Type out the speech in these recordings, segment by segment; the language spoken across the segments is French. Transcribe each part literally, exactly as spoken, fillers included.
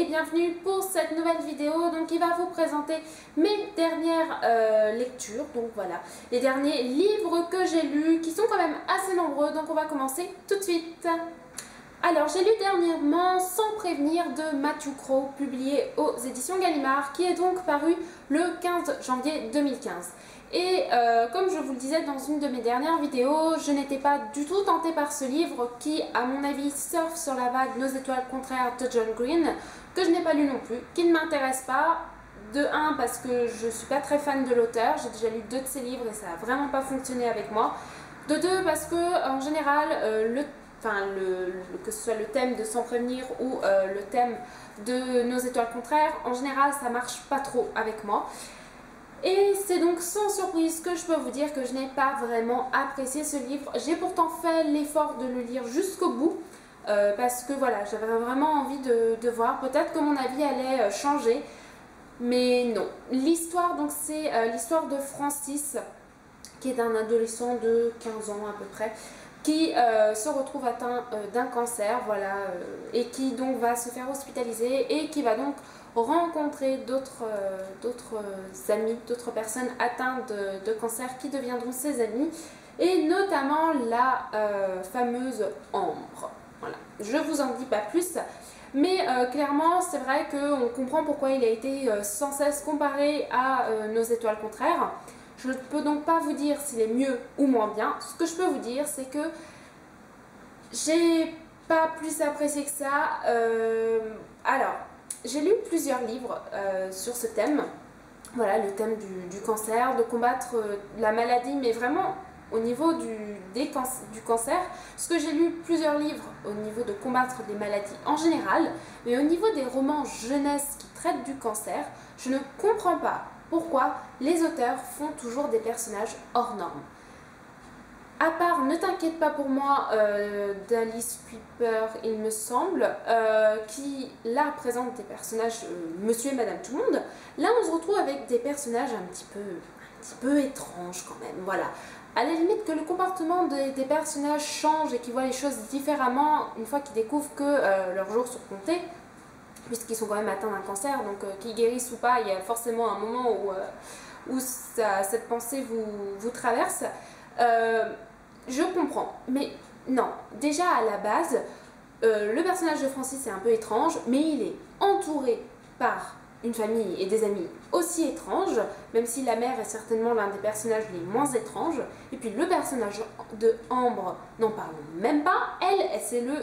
et bienvenue pour cette nouvelle vidéo donc, qui va vous présenter mes dernières euh, lectures, donc voilà, les derniers livres que j'ai lus qui sont quand même assez nombreux, donc on va commencer tout de suite. Alors j'ai lu dernièrement Sans prévenir de Matthew Crow, publié aux éditions Gallimard, qui est donc paru le quinze janvier deux mille quinze. Et euh, comme je vous le disais dans une de mes dernières vidéos, je n'étais pas du tout tentée par ce livre qui, à mon avis, surfe sur la vague Nos étoiles contraires de John Green, que je n'ai pas lu non plus, qui ne m'intéresse pas. De un, parce que je ne suis pas très fan de l'auteur, j'ai déjà lu deux de ses livres et ça n'a vraiment pas fonctionné avec moi. De deux, parce que en général, euh, le, enfin, le, le, que ce soit le thème de Sans prévenir ou euh, le thème de Nos étoiles contraires, en général ça marche pas trop avec moi. Et c'est donc sans surprise que je peux vous dire que je n'ai pas vraiment apprécié ce livre. J'ai pourtant fait l'effort de le lire jusqu'au bout, euh, parce que voilà, j'avais vraiment envie de, de voir. Peut-être que mon avis allait changer, mais non. L'histoire, donc c'est euh, l'histoire de Francis, qui est un adolescent de quinze ans à peu près, qui euh, se retrouve atteint euh, d'un cancer, voilà, euh, et qui donc va se faire hospitaliser et qui va donc rencontrer d'autres euh, d'autres amis, d'autres personnes atteintes de, de cancer qui deviendront ses amis, et notamment la euh, fameuse Ambre. Voilà, je vous en dis pas plus, mais euh, clairement c'est vrai qu'on comprend pourquoi il a été euh, sans cesse comparé à euh, Nos étoiles contraires. Je ne peux donc pas vous dire s'il est mieux ou moins bien. Ce que je peux vous dire, c'est que j'ai pas plus apprécié que ça. Euh, alors, j'ai lu plusieurs livres euh, sur ce thème. Voilà, le thème du, du cancer, de combattre euh, la maladie, mais vraiment au niveau du, des can du cancer. Parce que j'ai lu plusieurs livres au niveau de combattre les maladies en général, mais au niveau des romans jeunesse qui traitent du cancer, je ne comprends pas pourquoi les auteurs font toujours des personnages hors normes. À part Ne t'inquiète pas pour moi euh, d'Alice Piper, il me semble, euh, qui là présente des personnages euh, Monsieur et Madame tout le monde, là on se retrouve avec des personnages un petit peu, un petit peu étranges quand même, voilà. À la limite que le comportement des, des personnages change et qu'ils voient les choses différemment une fois qu'ils découvrent que euh, leurs jours sont comptés, puisqu'ils sont quand même atteints d'un cancer, donc euh, qu'ils guérissent ou pas, il y a forcément un moment où, euh, où ça, cette pensée vous, vous traverse. Euh, je comprends, mais non, déjà à la base, euh, le personnage de Francis est un peu étrange, mais il est entouré par une famille et des amis aussi étranges, même si la mère est certainement l'un des personnages les moins étranges. Et puis le personnage de Ambre, n'en parlons même pas, elle, c'est le...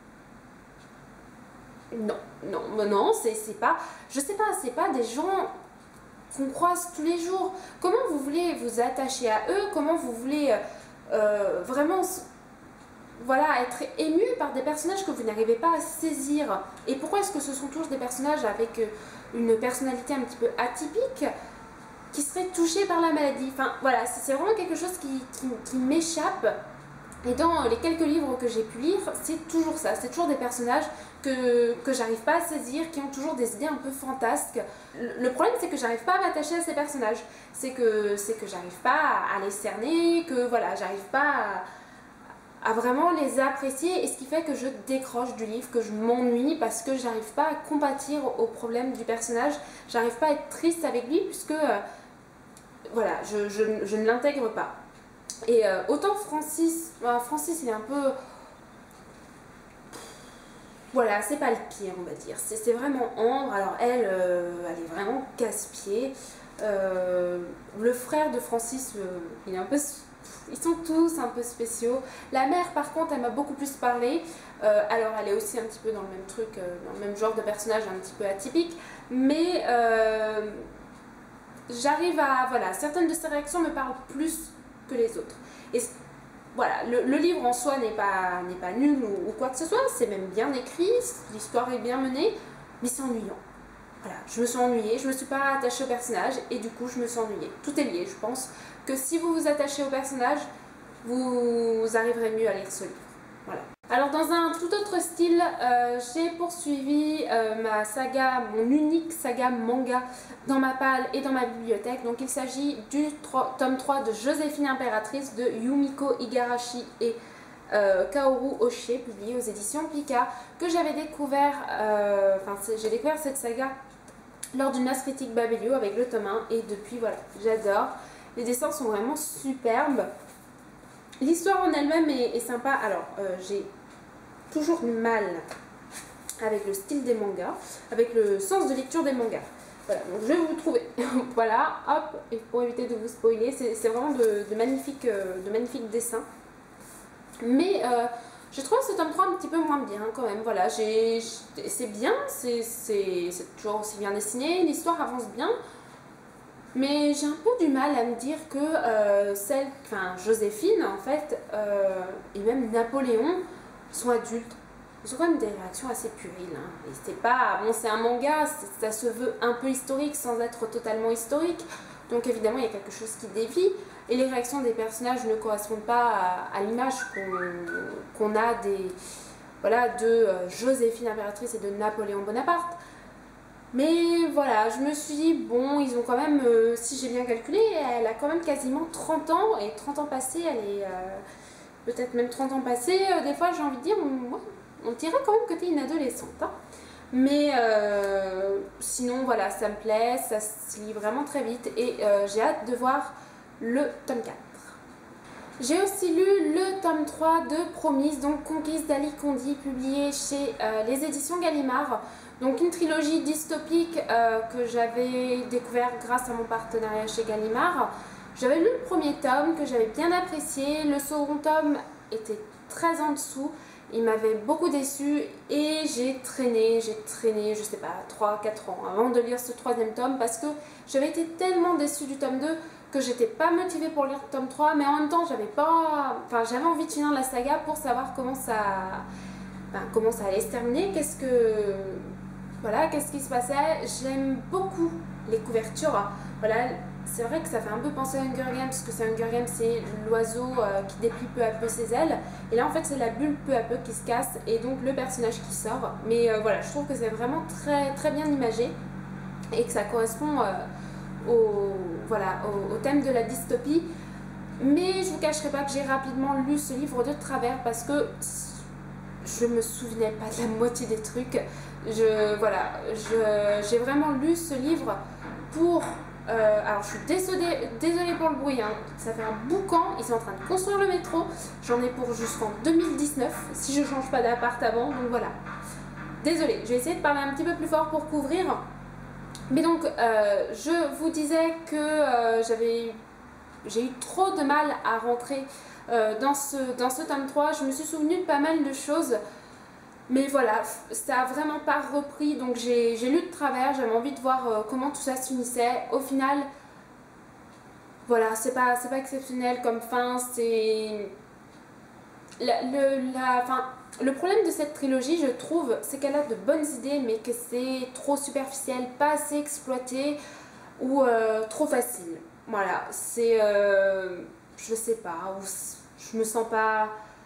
Non, non, non, c'est pas, je sais pas, c'est pas des gens qu'on croise tous les jours. Comment vous voulez vous attacher à eux? Comment vous voulez euh, vraiment, voilà, être ému par des personnages que vous n'arrivez pas à saisir? Et pourquoi est-ce que ce sont tous des personnages avec une personnalité un petit peu atypique qui seraient touchés par la maladie? Enfin, voilà, c'est vraiment quelque chose qui, qui, qui m'échappe. Et dans les quelques livres que j'ai pu lire, c'est toujours ça, c'est toujours des personnages que, que j'arrive pas à saisir, qui ont toujours des idées un peu fantasques. Le, le problème, c'est que j'arrive pas à m'attacher à ces personnages, c'est que, c'est que j'arrive pas à les cerner, que voilà, j'arrive pas à, à vraiment les apprécier, et ce qui fait que je décroche du livre, que je m'ennuie parce que j'arrive pas à compatir au problème du personnage, j'arrive pas à être triste avec lui puisque, euh, voilà, je, je, je ne l'intègre pas. Et euh, autant Francis, euh, Francis il est un peu, voilà, c'est pas le pire on va dire, c'est vraiment Ambre. Alors elle, euh, elle est vraiment casse-pied. Euh, le frère de Francis, euh, il est un peu, ils sont tous un peu spéciaux. La mère par contre, elle m'a beaucoup plus parlé. Euh, alors elle est aussi un petit peu dans le même truc, euh, dans le même genre de personnage un petit peu atypique, mais euh, j'arrive à, voilà, certaines de ses réactions me parlent plus que les autres. Et voilà, le, le livre en soi n'est pas, n'est pas nul ou, ou quoi que ce soit, c'est même bien écrit, l'histoire est bien menée, mais c'est ennuyant. Voilà, je me suis ennuyée, je ne me suis pas attachée au personnage et du coup je me suis ennuyée. Tout est lié, je pense que si vous vous attachez au personnage, vous arriverez mieux à lire ce livre. Voilà. Alors dans un tout autre style, euh, j'ai poursuivi euh, ma saga, mon unique saga manga dans ma palle et dans ma bibliothèque. Donc il s'agit du tome trois de Joséphine Impératrice de Yumiko Igarashi et euh, Kaoru Oshie, publié aux éditions Pika, que j'avais découvert, euh, enfin j'ai découvert cette saga lors d'une masse critique Babelio avec le tome un, et depuis voilà, j'adore. Les dessins sont vraiment superbes. L'histoire en elle-même est, est sympa. Alors, euh, j'ai toujours du mal avec le style des mangas, avec le sens de lecture des mangas. Voilà, donc je vais vous trouver. Voilà, hop, et pour éviter de vous spoiler, c'est vraiment de, de, magnifiques, euh, de magnifiques dessins. Mais euh, je trouve ce tome trois un petit peu moins bien quand même. Voilà, c'est bien, c'est toujours aussi bien dessiné, l'histoire avance bien. Mais j'ai un peu du mal à me dire que euh, celle, enfin Joséphine en fait, euh, et même Napoléon sont adultes. Ils ont quand même des réactions assez puériles. Hein. Et c'est pas, bon, c'est un manga, ça se veut un peu historique sans être totalement historique. Donc évidemment il y a quelque chose qui dévie. Et les réactions des personnages ne correspondent pas à, à l'image qu'on qu'on a des, voilà, de euh, Joséphine impératrice et de Napoléon Bonaparte. Mais voilà, je me suis dit, bon, ils ont quand même, euh, si j'ai bien calculé, elle a quand même quasiment trente ans, et trente ans passés, elle est, euh, peut-être même trente ans passés, euh, des fois j'ai envie de dire, on, on dirait quand même que tu es une adolescente. Hein. Mais euh, sinon, voilà, ça me plaît, ça se lit vraiment très vite, et euh, j'ai hâte de voir le tome quatre. J'ai aussi lu le tome trois de Promise, donc Conquise d'Ali Kondi, publié chez euh, les éditions Gallimard. Donc une trilogie dystopique euh, que j'avais découvert grâce à mon partenariat chez Gallimard. J'avais lu le premier tome que j'avais bien apprécié, le second tome était très en dessous, il m'avait beaucoup déçu et j'ai traîné, j'ai traîné, je sais pas, trois quatre ans avant de lire ce troisième tome parce que j'avais été tellement déçue du tome deux que j'étais pas motivée pour lire le tome trois, mais en même temps j'avais pas, enfin j'avais envie de finir la saga pour savoir comment ça, enfin, comment ça allait se terminer, qu'est-ce que, voilà, qu'est-ce qui se passait. J'aime beaucoup les couvertures, voilà, c'est vrai que ça fait un peu penser à Hunger Games, parce que c'est Hunger Games, c'est l'oiseau euh, qui déplie peu à peu ses ailes, et là en fait c'est la bulle peu à peu qui se casse, et donc le personnage qui sort, mais euh, voilà, je trouve que c'est vraiment très, très bien imagé, et que ça correspond euh, au, voilà, au, au thème de la dystopie. Mais je vous cacherai pas que j'ai rapidement lu ce livre de travers, parce que je me souvenais pas de la moitié des trucs. Je, voilà, j'ai vraiment lu ce livre pour... Euh, alors je suis désolée, désolée pour le bruit, hein. Ça fait un boucan, ils sont en train de construire le métro, j'en ai pour jusqu'en deux mille dix-neuf, si je change pas d'appart avant, donc voilà. Désolée, je vais essayer de parler un petit peu plus fort pour couvrir. Mais donc, euh, je vous disais que euh, j'avais... j'ai eu trop de mal à rentrer euh, dans, ce, dans ce tome trois, je me suis souvenue de pas mal de choses. Mais voilà, ça a vraiment pas repris, donc j'ai lu de travers, j'avais envie de voir euh, comment tout ça s'unissait. Au final, voilà, c'est pas, c'est pas exceptionnel comme fin, c'est... La, le, la, fin, le problème de cette trilogie, je trouve, c'est qu'elle a de bonnes idées, mais que c'est trop superficiel, pas assez exploité, ou euh, trop facile. Voilà, c'est... Euh, je sais pas, je me sens pas...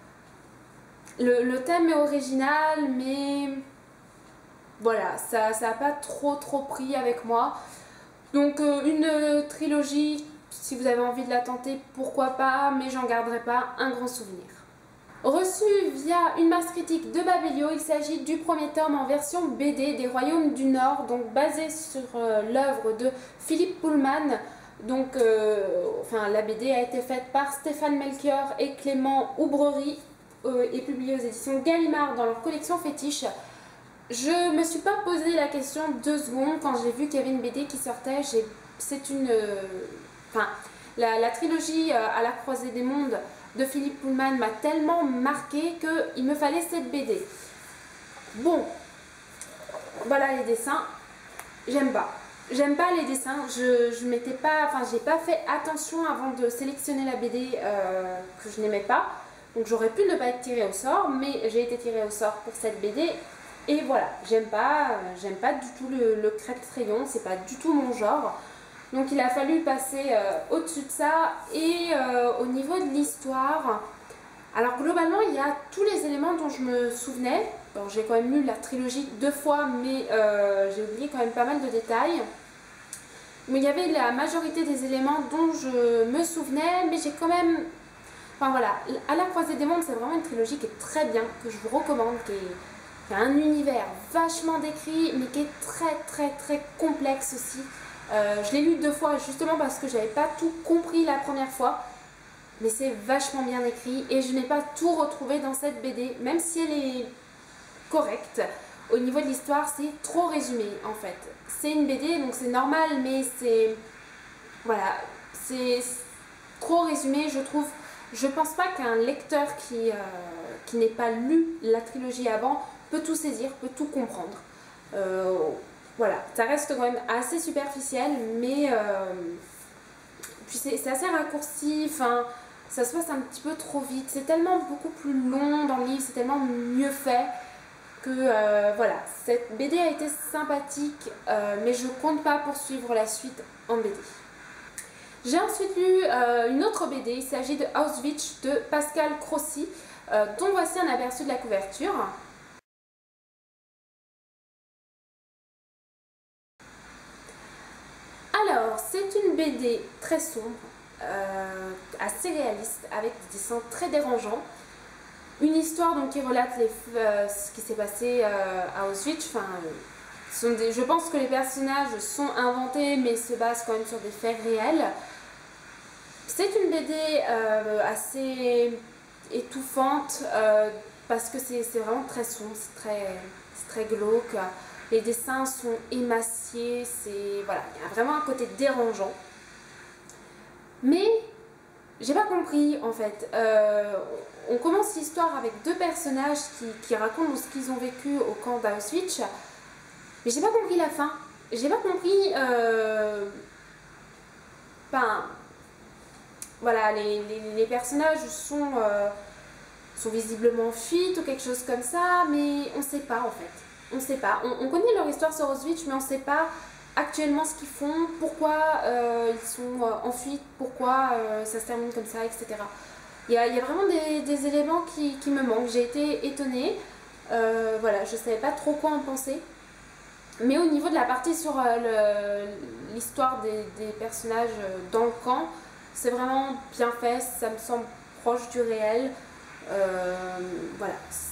Le, le thème est original, mais voilà, ça n'a pas trop trop pris avec moi. Donc euh, une trilogie, si vous avez envie de la tenter, pourquoi pas, mais j'en garderai pas un grand souvenir. Reçu via une masse critique de Babelio, il s'agit du premier tome en version B D des Royaumes du Nord, donc basé sur euh, l'œuvre de Philippe Pullman. Donc, euh, enfin, la B D a été faite par Stéphane Melchior et Clément Oubrerie, est publié aux éditions Gallimard dans leur collection fétiche. Je me suis pas posé la question deux secondes quand j'ai vu qu'il y avait une B D qui sortait. C'est une... Enfin, la, la trilogie à la croisée des mondes de Philippe Pullman m'a tellement marqué qu'il me fallait cette B D. Bon, voilà les dessins. J'aime pas. J'aime pas les dessins. Je, je m'étais pas... Enfin, j'ai pas fait attention avant de sélectionner la B D euh, que je n'aimais pas. Donc j'aurais pu ne pas être tirée au sort, mais j'ai été tirée au sort pour cette B D. Et voilà, j'aime pas, j'aime pas du tout le, le crête-crayon, c'est pas du tout mon genre. Donc il a fallu passer euh, au-dessus de ça. Et euh, au niveau de l'histoire, alors globalement il y a tous les éléments dont je me souvenais. Bon, j'ai quand même lu la trilogie deux fois, mais euh, j'ai oublié quand même pas mal de détails. Mais il y avait la majorité des éléments dont je me souvenais, mais j'ai quand même... Enfin voilà, À la croisée des mondes, c'est vraiment une trilogie qui est très bien, que je vous recommande, qui, est, qui a un univers vachement décrit, mais qui est très très très complexe aussi. Euh, je l'ai lu deux fois justement parce que j'avais pas tout compris la première fois, mais c'est vachement bien écrit et je n'ai pas tout retrouvé dans cette B D, même si elle est correcte. Au niveau de l'histoire, c'est trop résumé en fait. C'est une B D, donc c'est normal, mais c'est... Voilà, c'est trop résumé, je trouve. Je pense pas qu'un lecteur qui, euh, qui n'ait pas lu la trilogie avant peut tout saisir, peut tout comprendre. Euh, voilà, ça reste quand même assez superficiel, mais euh, puis c'est assez raccourci, enfin, ça se passe un petit peu trop vite. C'est tellement beaucoup plus long dans le livre, c'est tellement mieux fait que euh, voilà, cette B D a été sympathique, euh, mais je compte pas poursuivre la suite en B D. J'ai ensuite lu euh, une autre B D, il s'agit de Auschwitz de Pascal Crossi, euh, dont voici un aperçu de la couverture. Alors, c'est une B D très sombre, euh, assez réaliste, avec des dessins très dérangeants. Une histoire donc, qui relate les, euh, ce qui s'est passé euh, à Auschwitz. Enfin, sont des, je pense que les personnages sont inventés, mais se basent quand même sur des faits réels. C'est une B D euh, assez étouffante euh, parce que c'est vraiment très sombre, c'est très, très glauque. Les dessins sont émaciés, c'est voilà, il y a vraiment un côté dérangeant. Mais j'ai pas compris en fait. Euh, on commence l'histoire avec deux personnages qui, qui racontent ce qu'ils ont vécu au camp d'Auschwitz, mais j'ai pas compris la fin. J'ai pas compris. Euh, ben, voilà, les, les, les personnages sont, euh, sont visiblement fuites ou quelque chose comme ça, mais on sait pas en fait. On sait pas. On, on connaît leur histoire sur Auschwitz, mais on sait pas actuellement ce qu'ils font, pourquoi euh, ils sont euh, en fuite, pourquoi euh, ça se termine comme ça, et cetera. Il y a, il y a vraiment des, des éléments qui, qui me manquent. J'ai été étonnée. Euh, voilà, je savais pas trop quoi en penser. Mais au niveau de la partie sur euh, l'histoire des, des personnages dans le camp, c'est vraiment bien fait, ça me semble proche du réel. Euh, voilà,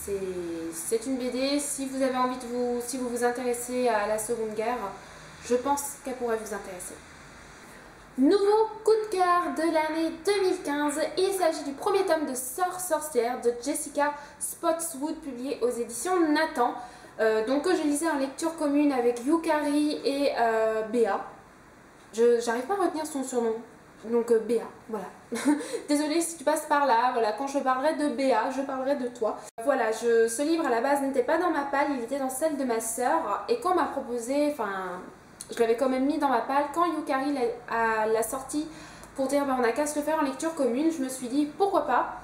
c'est une B D. Si vous avez envie de vous, si vous vous intéressez à la Seconde Guerre, je pense qu'elle pourrait vous intéresser. Nouveau coup de cœur de l'année deux mille quinze, il s'agit du premier tome de Sœur sorcière de Jessica Spotswood, publié aux éditions Nathan. Euh, donc que je lisais en lecture commune avec Yukari et euh, Béa. Je j'arrive pas à retenir son surnom. Donc euh, Béa, voilà. Désolée si tu passes par là, voilà, quand je parlerai de Béa, je parlerai de toi. Voilà, je, ce livre à la base n'était pas dans ma palle, il était dans celle de ma sœur. Et quand on m'a proposé, enfin, je l'avais quand même mis dans ma palle, quand Yukari l'a sorti pour dire ben, on a qu'à se le faire en lecture commune, je me suis dit pourquoi pas.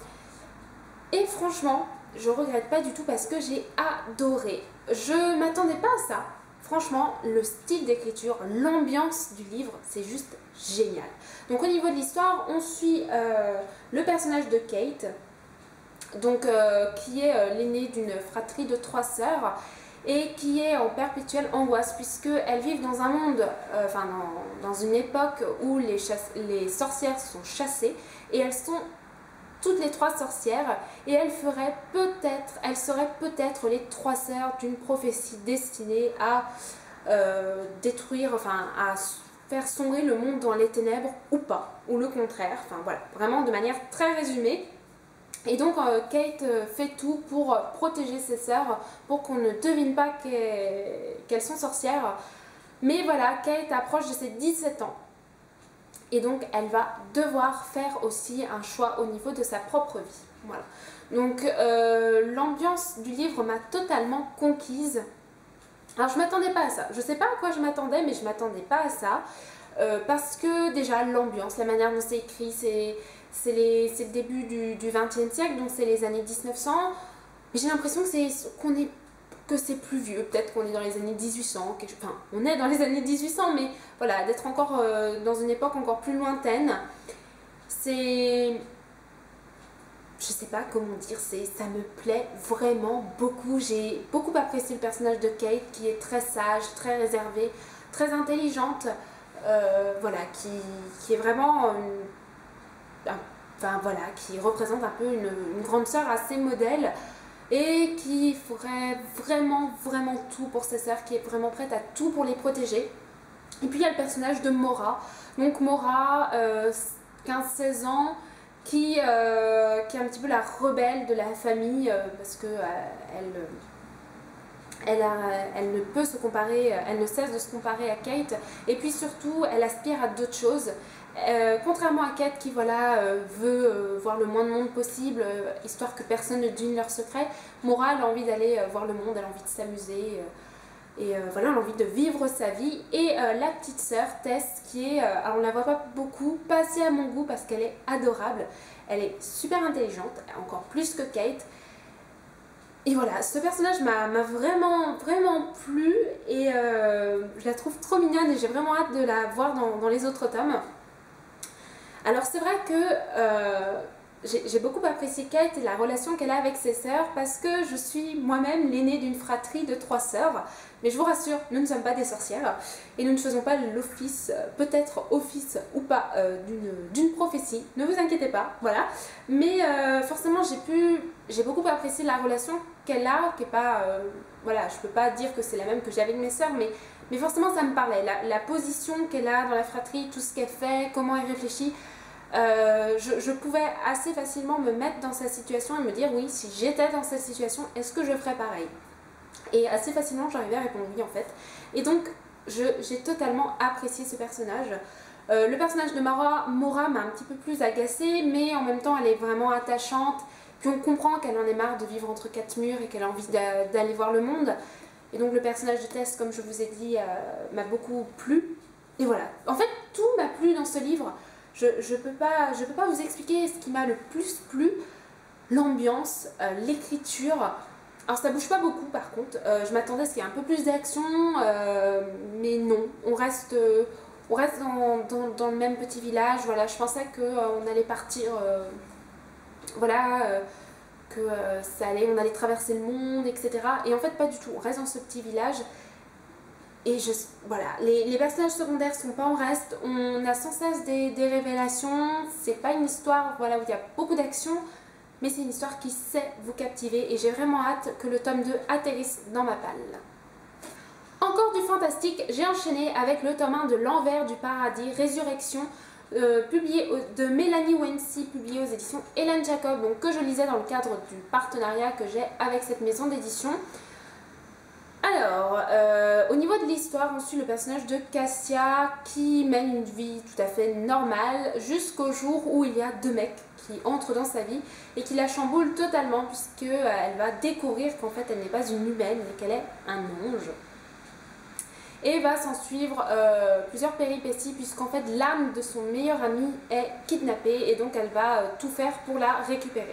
Et franchement, je regrette pas du tout parce que j'ai adoré. Je m'attendais pas à ça. Franchement, le style d'écriture, l'ambiance du livre, c'est juste génial. Donc au niveau de l'histoire, on suit euh, le personnage de Kate, donc, euh, qui est euh, l'aînée d'une fratrie de trois sœurs et qui est en perpétuelle angoisse puisqu'elles vivent dans un monde, euh, enfin dans, dans une époque où les, les sorcières sont chassées et elles sont toutes les trois sorcières et elles feraient peut-être, elles seraient peut-être les trois sœurs d'une prophétie destinée à euh, détruire, enfin à faire sombrer le monde dans les ténèbres ou pas, ou le contraire, enfin voilà, vraiment de manière très résumée. Et donc euh, Kate euh, fait tout pour euh, protéger ses sœurs, pour qu'on ne devine pas qu'elles qu'elles sont sorcières. Mais voilà, Kate approche de ses dix-sept ans. Et donc, elle va devoir faire aussi un choix au niveau de sa propre vie. Voilà. Donc, euh, l'ambiance du livre m'a totalement conquise. Alors, je ne m'attendais pas à ça. Je ne sais pas à quoi je m'attendais, mais je ne m'attendais pas à ça. Euh, parce que déjà, l'ambiance, la manière dont c'est écrit, c'est le début du vingtième siècle, donc c'est les années mille neuf cents. Mais j'ai l'impression qu'on est... que c'est plus vieux, peut-être qu'on est dans les années mille huit cents, quelque... enfin on est dans les années mille huit cents, mais voilà, d'être encore euh, dans une époque encore plus lointaine, c'est... je sais pas comment dire, ça me plaît vraiment beaucoup. J'ai beaucoup apprécié le personnage de Kate qui est très sage, très réservée, très intelligente, euh, voilà, qui, qui est vraiment une, un enfin voilà, qui représente un peu une, une grande sœur assez modèle et qui ferait vraiment, vraiment tout pour ses sœurs, qui est vraiment prête à tout pour les protéger. Et puis il y a le personnage de Mora. Donc Mora, euh, quinze seize ans, qui, euh, qui est un petit peu la rebelle de la famille, euh, parce que euh, elle... Elle, a, elle ne peut se comparer, elle ne cesse de se comparer à Kate, et puis surtout elle aspire à d'autres choses. Euh, contrairement à Kate qui voilà, euh, veut euh, voir le moins de monde possible, euh, histoire que personne ne devine leur secret, Mora elle a envie d'aller euh, voir le monde, elle a envie de s'amuser, euh, et euh, voilà, elle a envie de vivre sa vie. Et euh, la petite sœur Tess, qui est, euh, alors on la voit pas beaucoup, pas assez à mon goût parce qu'elle est adorable, elle est super intelligente, encore plus que Kate. Et voilà, ce personnage m'a vraiment, vraiment plu et euh, je la trouve trop mignonne et j'ai vraiment hâte de la voir dans, dans les autres tomes. Alors c'est vrai que euh, j'ai beaucoup apprécié Kate et la relation qu'elle a avec ses sœurs parce que je suis moi-même l'aînée d'une fratrie de trois sœurs. Mais je vous rassure, nous ne sommes pas des sorcières et nous ne faisons pas l'office, peut-être office ou pas, euh, d'une prophétie. Ne vous inquiétez pas, voilà. Mais euh, forcément, j'ai pu, j'ai beaucoup apprécié la relation qu'elle a, qui est pas, euh, voilà, je peux pas dire que c'est la même que j'ai avec mes sœurs, mais, mais forcément ça me parlait. La, la position qu'elle a dans la fratrie, tout ce qu'elle fait, comment elle réfléchit. Euh, je, je pouvais assez facilement me mettre dans sa situation et me dire oui, si j'étais dans cette situation, est-ce que je ferais pareil? Et assez facilement j'arrivais à répondre oui en fait. Et donc j'ai totalement apprécié ce personnage. Euh, le personnage de Mora, Mora m'a un petit peu plus agacée, mais en même temps elle est vraiment attachante. Puis on comprend qu'elle en est marre de vivre entre quatre murs et qu'elle a envie d'aller voir le monde. Et donc le personnage de Tess, comme je vous ai dit, euh, m'a beaucoup plu. Et voilà, en fait tout m'a plu dans ce livre. Je ne peux pas, je peux pas vous expliquer ce qui m'a le plus plu. L'ambiance, euh, l'écriture. Alors ça bouge pas beaucoup par contre. Euh, je m'attendais à ce qu'il y ait un peu plus d'action, euh, mais non. On reste, euh, on reste dans, dans, dans le même petit village. Voilà, je pensais qu'on euh, allait partir, euh, voilà, euh, que euh, ça allait, on allait traverser le monde, et cetera. Et en fait pas du tout. On reste dans ce petit village. Et je, voilà, les, les personnages secondaires sont pas en reste, on a sans cesse des, des révélations, c'est pas une histoire voilà, où il y a beaucoup d'action, mais c'est une histoire qui sait vous captiver et j'ai vraiment hâte que le tome deux atterrisse dans ma palle. Encore du fantastique, j'ai enchaîné avec le tome un de L'Envers du Paradis, Résurrection, euh, publié au, de Mélanie Wency, publié aux éditions Hélène Jacob, donc que je lisais dans le cadre du partenariat que j'ai avec cette maison d'édition. Alors, euh, au niveau de l'histoire, on suit le personnage de Cassia qui mène une vie tout à fait normale jusqu'au jour où il y a deux mecs qui entrent dans sa vie et qui la chamboulent totalement puisqu'elle va découvrir qu'en fait elle n'est pas une humaine mais qu'elle est un ange. Et va s'en suivre euh, plusieurs péripéties puisqu'en fait l'âme de son meilleur ami est kidnappée et donc elle va euh, tout faire pour la récupérer.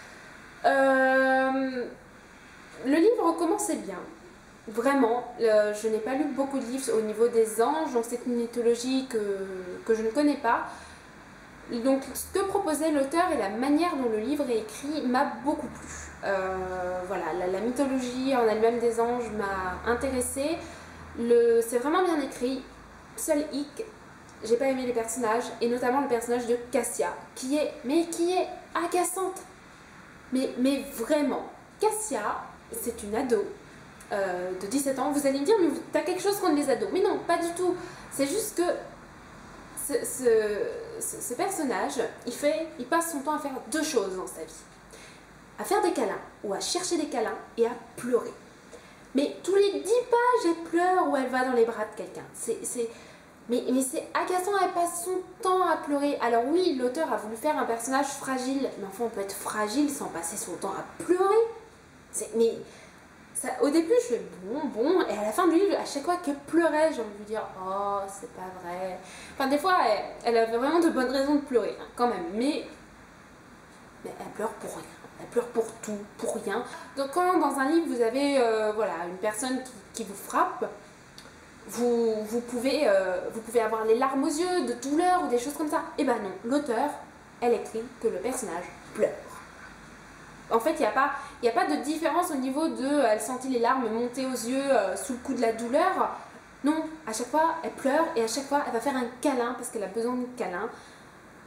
Euh, le livre commençait bien. Vraiment, euh, je n'ai pas lu beaucoup de livres au niveau des anges, donc c'est une mythologie que, que je ne connais pas. Donc ce que proposait l'auteur et la manière dont le livre est écrit m'a beaucoup plu. Euh, voilà, la, la mythologie en elle-même des anges m'a intéressée. C'est vraiment bien écrit. Seul hic, j'ai pas aimé les personnages, et notamment le personnage de Cassia, qui est, mais qui est agaçante. Mais, mais vraiment, Cassia, c'est une ado. Euh, de dix-sept ans, vous allez me dire mais t'as quelque chose contre les ados, mais non, pas du tout, c'est juste que ce, ce, ce, ce personnage il, fait, il passe son temps à faire deux choses dans sa vie, à faire des câlins ou à chercher des câlins et à pleurer, mais tous les dix pages elle pleure ou elle va dans les bras de quelqu'un, c'est mais, mais c'est agaçant, elle passe son temps à pleurer. Alors oui, l'auteur a voulu faire un personnage fragile, mais enfin on peut être fragile sans passer son temps à pleurer, mais ça, au début je fais bon, bon, et à la fin du livre, à chaque fois qu'elle pleurait, j'ai envie de lui dire oh, c'est pas vrai. Enfin, des fois, elle, elle avait vraiment de bonnes raisons de pleurer, hein, quand même, mais, mais elle pleure pour rien. Elle pleure pour tout, pour rien. Donc, quand dans un livre vous avez euh, voilà, une personne qui, qui vous frappe, vous, vous, pouvez, euh, vous pouvez avoir les larmes aux yeux, de douleur ou des choses comme ça. Et ben non, l'auteur, elle écrit que le personnage pleure. En fait, il n'y a, a pas de différence au niveau de euh, elle sentit les larmes monter aux yeux euh, sous le coup de la douleur. Non, à chaque fois, elle pleure et à chaque fois, elle va faire un câlin parce qu'elle a besoin de câlin.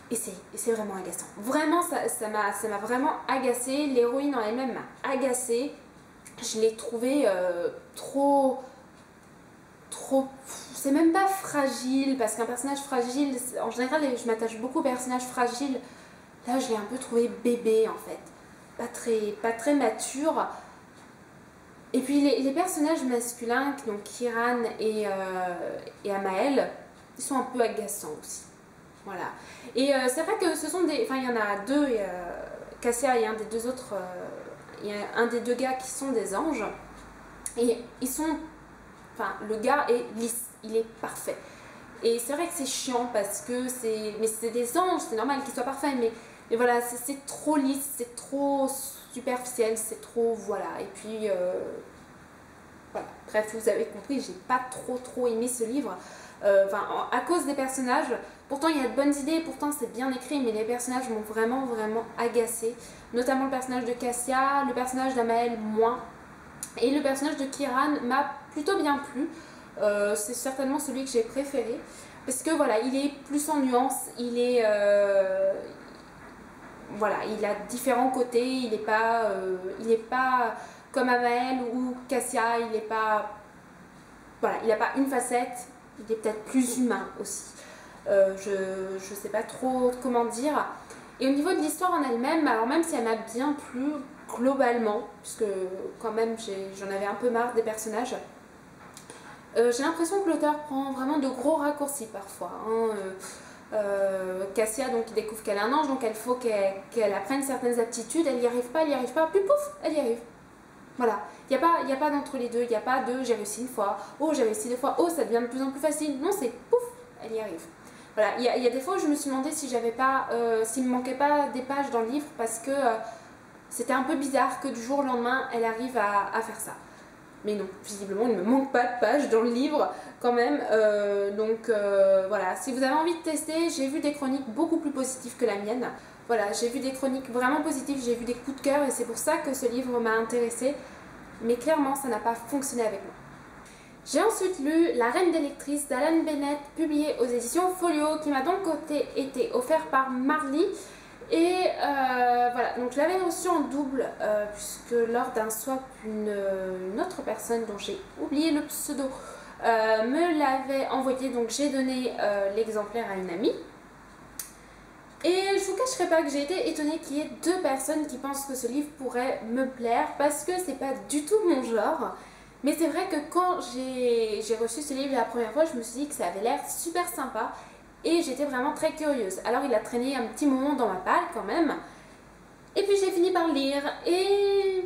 Et c'est vraiment agaçant. Vraiment, ça ça m'a ça m'a vraiment agacée. L'héroïne en elle-même m'a agacée. Je l'ai trouvée euh, trop... trop... C'est même pas fragile, parce qu'un personnage fragile, en général, je m'attache beaucoup aux personnages fragiles. Là, je l'ai un peu trouvé bébé, en fait. Pas très, pas très mature. Et puis, les, les personnages masculins, donc Kiran et, euh, et Amael, ils sont un peu agaçants aussi. Voilà. Et euh, c'est vrai que ce sont des... Enfin, il y en a deux, et, euh, Cassia et un des deux autres... Euh, il y a un des deux gars qui sont des anges. Et ils sont... Enfin, le gars est lisse, il est parfait. Et c'est vrai que c'est chiant parce que c'est... Mais c'est des anges, c'est normal qu'ils soient parfaits, mais, mais voilà, c'est trop lisse, c'est trop superficiel, c'est trop... Voilà, et puis... Euh, voilà, bref, vous avez compris, j'ai pas trop trop aimé ce livre. Euh, enfin, à cause des personnages, pourtant il y a de bonnes idées, pourtant c'est bien écrit, mais les personnages m'ont vraiment vraiment agacé. Notamment le personnage de Cassia, le personnage d'Amael moins. Et le personnage de Kiran m'a plutôt bien plu. Euh, c'est certainement celui que j'ai préféré. Parce que voilà, il est plus en nuances, il est... Euh, voilà, il a différents côtés, il n'est pas, euh, il est pas comme Amael ou Cassia, il n'est pas... Voilà, il n'a pas une facette, il est peut-être plus humain aussi. Euh, je ne sais pas trop comment dire. Et au niveau de l'histoire en elle-même, alors même si elle m'a bien plu globalement, puisque quand même j'en avais un peu marre des personnages, euh, j'ai l'impression que l'auteur prend vraiment de gros raccourcis parfois. Hein. Euh, euh, Cassia, donc, il découvre qu'elle est un ange, donc il faut qu'elle qu'elle apprenne certaines aptitudes, elle n'y arrive pas, elle n'y arrive pas, puis pouf, elle y arrive. Voilà, il n'y a pas, y a pas d'entre les deux, il n'y a pas de j'ai réussi une fois, oh j'ai réussi deux fois, oh ça devient de plus en plus facile. Non, c'est pouf, elle y arrive. Voilà, il y, y a des fois où je me suis demandé si j'avais pas, euh, s'il me manquait pas des pages dans le livre parce que euh, c'était un peu bizarre que du jour au lendemain elle arrive à, à faire ça. Mais non, visiblement il ne me manque pas de pages dans le livre quand même. Euh, donc euh, voilà, si vous avez envie de tester, j'ai vu des chroniques beaucoup plus positives que la mienne. Voilà, j'ai vu des chroniques vraiment positives, j'ai vu des coups de cœur et c'est pour ça que ce livre m'a intéressée. Mais clairement, ça n'a pas fonctionné avec moi. J'ai ensuite lu La Reine des lectrices d'Alan Bennett, publié aux éditions Folio, qui m'a donc été offert par Marly. Et euh, voilà, donc je l'avais reçu en double, euh, puisque lors d'un swap, une, une autre personne dont j'ai oublié le pseudo euh, me l'avait envoyé. Donc j'ai donné euh, l'exemplaire à une amie. Et je vous cacherai pas que j'ai été étonnée qu'il y ait deux personnes qui pensent que ce livre pourrait me plaire parce que c'est pas du tout mon genre. Mais c'est vrai que quand j'ai reçu ce livre la première fois, je me suis dit que ça avait l'air super sympa et j'étais vraiment très curieuse. Alors il a traîné un petit moment dans ma palle quand même. Et puis j'ai fini par le lire et...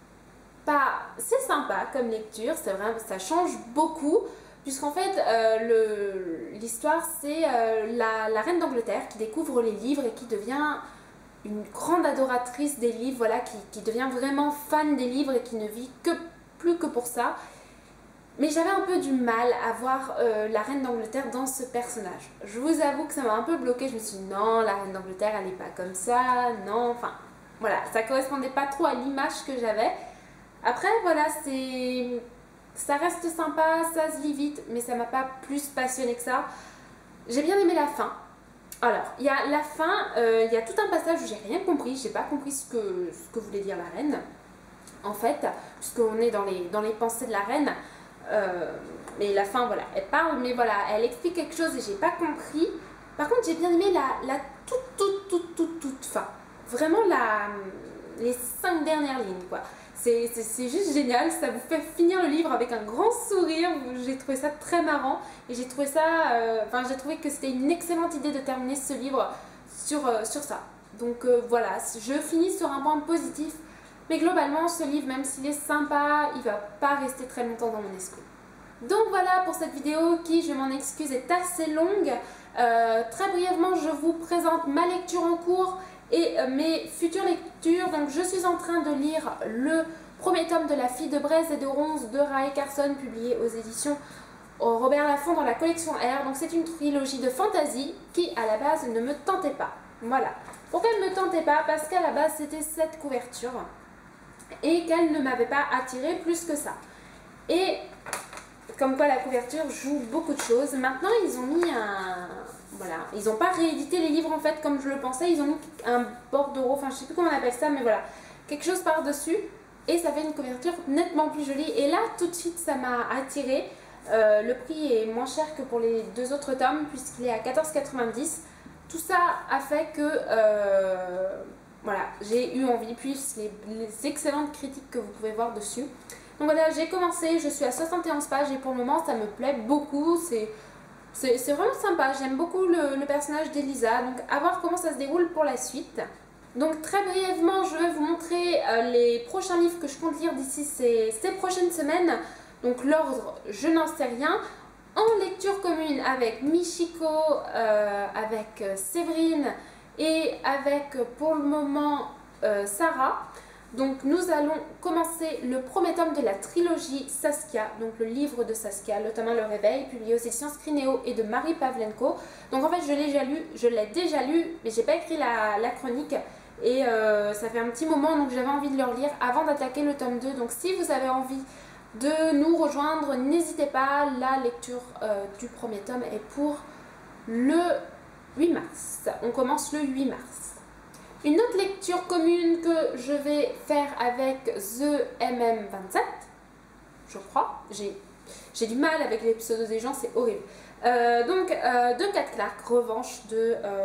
Bah, c'est sympa comme lecture, c'est vrai, ça change beaucoup. Puisqu'en fait, euh, l'histoire, c'est euh, la, la reine d'Angleterre qui découvre les livres et qui devient une grande adoratrice des livres, voilà, qui, qui devient vraiment fan des livres et qui ne vit que, plus que pour ça. Mais j'avais un peu du mal à voir euh, la reine d'Angleterre dans ce personnage. Je vous avoue que ça m'a un peu bloquée, je me suis dit non, la reine d'Angleterre, elle n'est pas comme ça, non, enfin, voilà, ça correspondait pas trop à l'image que j'avais. Après, voilà, c'est... Ça reste sympa, ça se lit vite, mais ça m'a pas plus passionné que ça. J'ai bien aimé la fin. Alors, il y a la fin, euh, il y a tout un passage où j'ai rien compris, j'ai pas compris ce que, ce que voulait dire la reine, en fait, puisqu'on est dans les, dans les pensées de la reine. Euh, mais la fin, voilà, elle parle, mais voilà, elle explique quelque chose et j'ai pas compris. Par contre, j'ai bien aimé la, la toute, toute, toute, toute, toute fin. Vraiment, la, les cinq dernières lignes, quoi. C'est juste génial, ça vous fait finir le livre avec un grand sourire, j'ai trouvé ça très marrant et j'ai trouvé ça, euh, enfin j'ai trouvé que c'était une excellente idée de terminer ce livre sur, euh, sur ça. Donc euh, voilà, je finis sur un point positif, mais globalement ce livre, même s'il est sympa, il va pas rester très longtemps dans mon esprit. Donc voilà pour cette vidéo qui, je m'en excuse, est assez longue. Euh, très brièvement, je vous présente ma lecture en cours et mes futures lectures. Donc je suis en train de lire le premier tome de La Fille de Braise et de Ronce de Rae Carson, publié aux éditions Robert Laffont dans la collection R. Donc c'est une trilogie de fantasy qui à la base ne me tentait pas. Voilà. Pourquoi elle ne me tentait pas? Parce qu'à la base c'était cette couverture et qu'elle ne m'avait pas attirée plus que ça. Et comme quoi la couverture joue beaucoup de choses. Maintenant ils ont mis un... Voilà, ils n'ont pas réédité les livres en fait comme je le pensais, ils ont mis un bordereau, enfin je sais plus comment on appelle ça, mais voilà, quelque chose par-dessus et ça fait une couverture nettement plus jolie. Et là tout de suite ça m'a attirée. Euh, le prix est moins cher que pour les deux autres tomes puisqu'il est à quatorze quatre-vingt-dix. Tout ça a fait que euh, voilà, j'ai eu envie, puis les, les excellentes critiques que vous pouvez voir dessus. Donc voilà, j'ai commencé, je suis à soixante et onze pages et pour le moment ça me plaît beaucoup, c'est c'est vraiment sympa, j'aime beaucoup le, le personnage d'Elisa, donc à voir comment ça se déroule pour la suite. Donc très brièvement, je vais vous montrer euh, les prochains livres que je compte lire d'ici ces, ces prochaines semaines. Donc l'ordre, je n'en sais rien. En lecture commune avec Michiko, euh, avec euh, Séverine et avec pour le moment euh, Sarah. Donc nous allons commencer le premier tome de la trilogie Saskia, donc le livre de Saskia, le tome un Le Réveil, publié aux éditions Scrinéo et de Marie Pavlenko. Donc en fait je l'ai déjà lu, je l'ai déjà lu, mais j'ai pas écrit la, la chronique et euh, ça fait un petit moment donc j'avais envie de le relire avant d'attaquer le tome deux. Donc si vous avez envie de nous rejoindre, n'hésitez pas, la lecture euh, du premier tome est pour le huit mars. On commence le huit mars. Une autre lecture commune que je vais faire avec The M M vingt-sept, je crois, j'ai du mal avec les pseudos des gens, c'est horrible. Euh, donc, euh, de Kat Clark, Revanche de... Euh,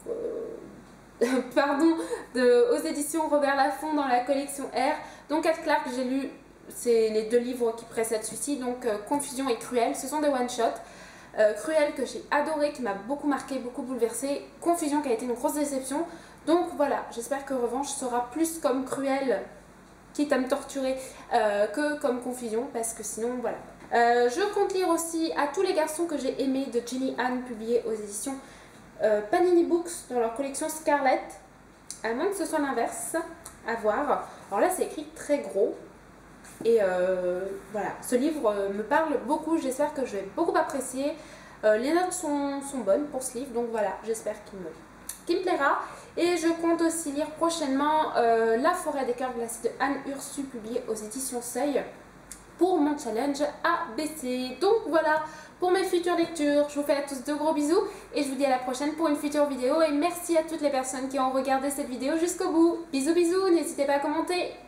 euh, pardon, de, aux éditions Robert Laffont dans la collection R. Donc Kat Clark, j'ai lu, c'est les deux livres qui précèdent celui-ci, donc euh, Confusion et Cruel, ce sont des one-shots. Euh, Cruel que j'ai adoré, qui m'a beaucoup marqué, beaucoup bouleversé. Confusion qui a été une grosse déception. Donc voilà, j'espère que Revanche sera plus comme Cruel, quitte à me torturer, euh, que comme Confusion, parce que sinon voilà. Euh, je compte lire aussi À tous les garçons que j'ai aimés de Jenny Han, publié aux éditions euh, Panini Books dans leur collection Scarlet, à moins que ce soit l'inverse, à voir. Alors là c'est écrit très gros. Et euh, voilà, ce livre euh, me parle beaucoup, j'espère que je vais beaucoup apprécier. Euh, les notes sont, sont bonnes pour ce livre, donc voilà, j'espère qu'il me, qu'il me plaira. Et je compte aussi lire prochainement euh, La forêt des cœurs glacés de Anne Ursu, publié aux éditions Seuil, pour mon challenge A B C. Donc voilà pour mes futures lectures. Je vous fais à tous de gros bisous et je vous dis à la prochaine pour une future vidéo. Et merci à toutes les personnes qui ont regardé cette vidéo jusqu'au bout. Bisous bisous, n'hésitez pas à commenter.